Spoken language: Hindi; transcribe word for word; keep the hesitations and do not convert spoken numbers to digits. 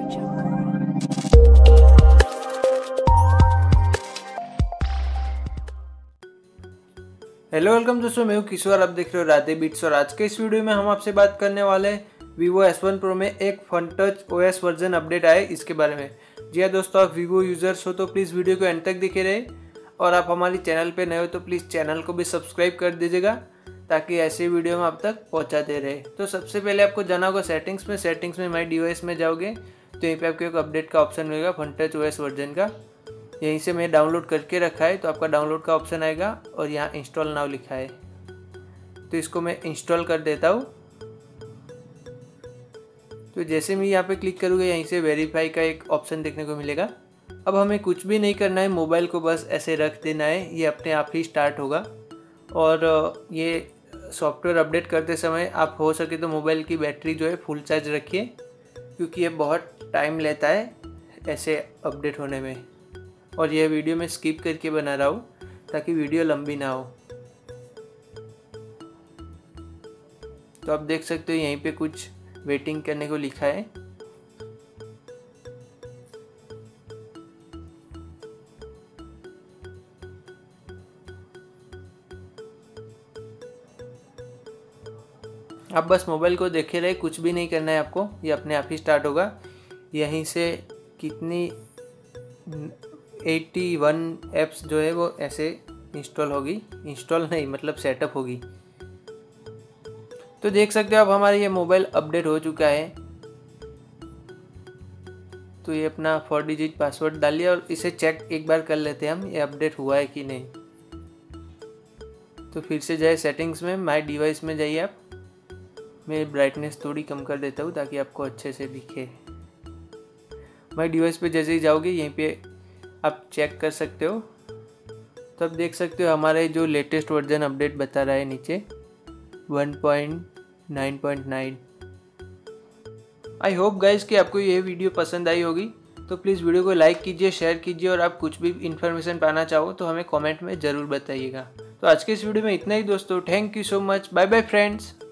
हेलो वेलकम दोस्तों, मैं हूं किशोर। आप देख रहे हो राधे बीट्स और आज के इस वीडियो में हम आपसे बात करने वाले हैं वीवो एस वन प्रो में एक fun touch OS version update आए इसके बारे में। जी हाँ दोस्तों, आप वीवो यूजर्स हो तो प्लीज़ वीडियो को एंड तक देखे रहे और आप हमारी चैनल पे नए हो तो प्लीज़ चैनल को भी सब्सक्राइब कर दीजिएगा ताकि ऐसे वीडियो हम आप तक पहुँचाते रहे। तो सबसे पहले आपको जाना होगा सेटिंग्स में। सेटिंग्स में माई डिवाइस में जाओगे तो यहीं पर आपको एक अपडेट का ऑप्शन मिलेगा फन टच ओएस वर्जन का। यहीं से मैं डाउनलोड करके रखा है तो आपका डाउनलोड का ऑप्शन आएगा और यहाँ इंस्टॉल नाउ लिखा है तो इसको मैं इंस्टॉल कर देता हूँ। तो जैसे मैं यहाँ पे क्लिक करूँगा यहीं से वेरीफाई का एक ऑप्शन देखने को मिलेगा। अब हमें कुछ भी नहीं करना है, मोबाइल को बस ऐसे रख देना है, ये अपने आप ही स्टार्ट होगा। और ये सॉफ्टवेयर अपडेट करते समय आप हो सके तो मोबाइल की बैटरी जो है फुल चार्ज रखिए क्योंकि ये बहुत टाइम लेता है ऐसे अपडेट होने में। और यह वीडियो मैं स्किप करके बना रहा हूँ ताकि वीडियो लंबी ना हो। तो आप देख सकते हो यहीं पे कुछ वेटिंग करने को लिखा है। आप बस मोबाइल को देखे रहे, कुछ भी नहीं करना है आपको, ये अपने आप ही स्टार्ट होगा। यहीं से कितनी इक्यासी ऐप्स जो है वो ऐसे इंस्टॉल होगी, इंस्टॉल नहीं मतलब सेटअप होगी। तो देख सकते हो आप हमारा ये मोबाइल अपडेट हो चुका है। तो ये अपना फोर डिजिट पासवर्ड डालिए और इसे चेक एक बार कर लेते हैं हम ये अपडेट हुआ है कि नहीं। तो फिर से जाए सेटिंग्स में, माय डिवाइस में जाइए आप। मैं ब्राइटनेस थोड़ी कम कर देता हूँ ताकि आपको अच्छे से दिखे। माय डिवाइस पे जैसे ही जाओगे यहीं पे आप चेक कर सकते हो। तो आप देख सकते हो हमारे जो लेटेस्ट वर्जन अपडेट बता रहा है नीचे one point nine point nine. I hope guys कि आपको ये वीडियो पसंद आई होगी। तो प्लीज़ वीडियो को लाइक कीजिए, शेयर कीजिए और आप कुछ भी इन्फॉर्मेशन पाना चाहो तो हमें कमेंट में ज़रूर बताइएगा। तो आज के इस वीडियो में इतना ही दोस्तों। Thank you so much. Bye bye friends.